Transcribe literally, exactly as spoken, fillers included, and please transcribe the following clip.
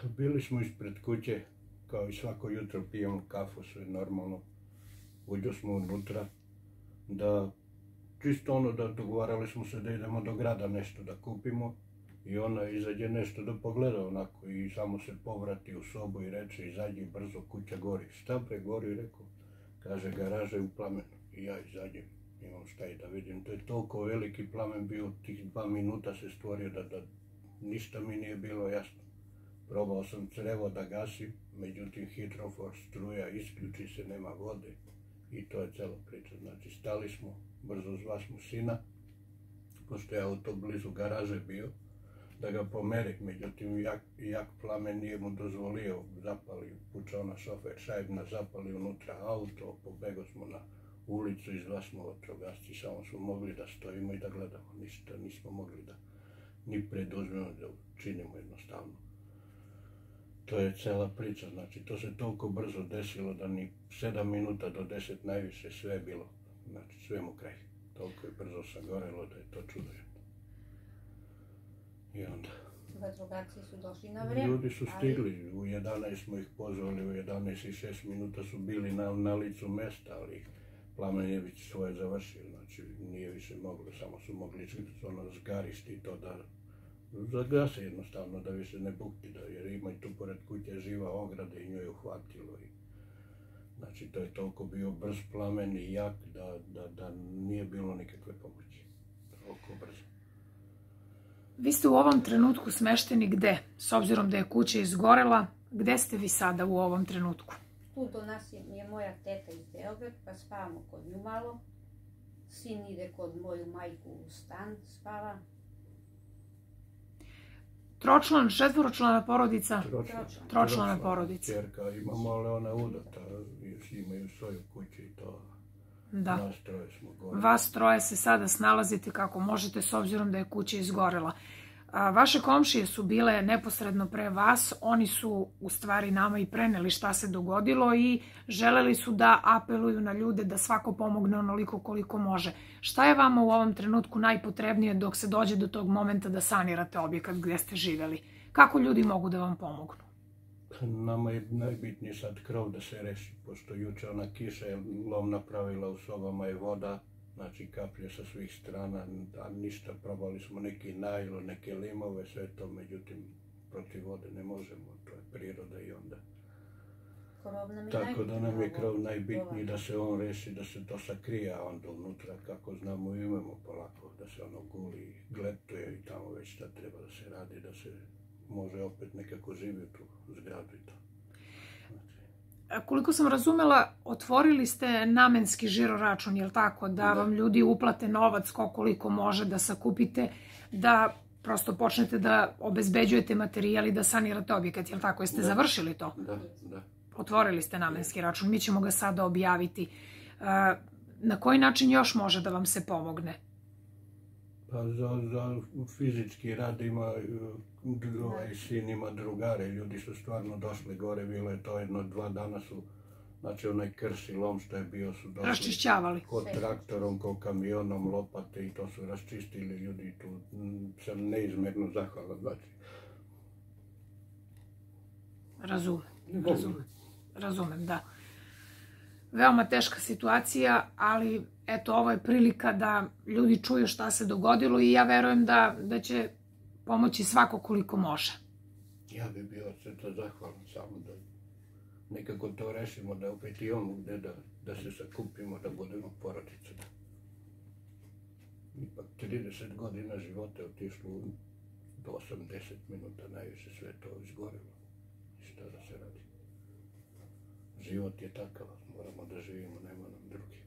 Bili smo ispred kuće, kao i svako jutro pijemo kafu, sve normalno. Uđo smo unutra, da čisto ono da dogovarali smo se da idemo do grada nešto da kupimo i ona izađe nešto da pogleda onako i samo se povrati u sobu i reče izađi brzo, kuća gori. Šta bre gori, rekao, kaže garaža je u plamenu i ja izađem, imam šta i da vidim. To je toliko veliki plamen bio, tih dva minuta se stvorio da, da ništa mi nije bilo jasno. Probao sam crevo da gasim, međutim hidrofor struja isključi se, nema vode i to je cela priča. Znači stali smo, brzo zvasmo sina, pošto je auto blizu garaže bio, da ga pomeri, međutim jak, jak plamen nije mu dozvolio, zapali, pučao na šofer šajbna, zapali unutra auto, pobego smo na ulicu, izvasmo vatrogasci, samo smo mogli da stojimo i da gledamo, ništa nismo mogli da ni preduzmemo, da učinimo jednostavno. To je cela priča, znači to se toliko brzo desilo da ni sedam minuta do deset najviše sve je bilo, znači sve mu kraj. Toliko je brzo sagorelo da je to čudo jedno. I onda... Vatrogasci su došli na vreme. Ljudi su stigli, u jedanaest smo ih pozvali, u jedanaest i šest minuta su bili na, na licu mesta, ali plamen je već svoje završio, znači nije više moglo, samo su mogli ono zgarišti i to da zagase jednostavno, da više ne bukti, da, jer ima i tu pored kuće živa ograda i nju je uhvatilo. I, znači to je toliko bio brz plamen i jak da, da, da nije bilo nikakve pomoći. Toliko brzo. Vi ste u ovom trenutku smešteni gde? S obzirom da je kuća izgorela, gde ste vi sada u ovom trenutku? Tu do nas je, je moja teta iz Beograda, pa spavamo kod nju malo. Sin ide kod moju majku u stan, spava. Tročlan, četvoročlana porodica? Tročlana, Tročlana porodica. Čerka imamo, ali ona je udata, još imaju svoju kuću i to. Da. Nas troje smo gore. Vas troje se sada snalazite kako možete s obzirom da je kuća izgorela. A, vaše komšije su bile neposredno pre vas, oni su u stvari nama i preneli šta se dogodilo i želeli su da apeluju na ljude da svako pomogne onoliko koliko može. Šta je vama u ovom trenutku najpotrebnije dok se dođe do tog momenta da sanirate objekat gdje ste živjeli? Kako ljudi mogu da vam pomognu? Nama je najbitnije sad krov da se reši, pošto juče ona kiša je lom napravila, u sobama je voda, znači kaplje sa svih strana, a ništa, probali smo neki najlon, neke limove, sve to, međutim, protiv vode ne možemo, to je priroda i onda. Tako da nam je krov najbitniji da se on reši, da se to sakrije, a onda unutra, kako znamo, imamo polako, da se ono guli, gletuje i tamo već šta treba da se radi, da se može opet nekako živjeti u zgradu i to. Koliko sam razumela, otvorili ste namenski žiroračun, je li tako? Da vam ljudi uplate novac koliko može da sakupite, da prosto počnete da obezbeđujete materijal i da sanirate objekat, je li tako? Jeste završili to? Da, da. Otvorili ste namenski račun, mi ćemo ga sada objaviti. Na koji način još može da vam se pomogne? Pa za, za fizički rad ima, ovaj sin ima drugare, ljudi su stvarno došli gore, bilo je to jedno, dva dana su, znači onaj krš i lom što je bio su došli. Raščišćavali. Kod traktorom, kod kamionom, lopate i to su raščistili ljudi, tu sam neizmjerno zahvalan, znači. Razumem, razumem, razumem, da. Veoma teška situacija, ali eto, ovo je prilika da ljudi čuju šta se dogodilo i ja verujem da, da će pomoći svako koliko može. Ja bi bio sve to zahvalan samo da nekako to rešimo, da opet imamo gde da, da se sakupimo, da budemo porodica. Ipak trideset godina života je otišlo do osamdeset minuta, najviše sve to izgorilo. I šta da se radi? Život je takav, moramo da živimo, nema nam drugi.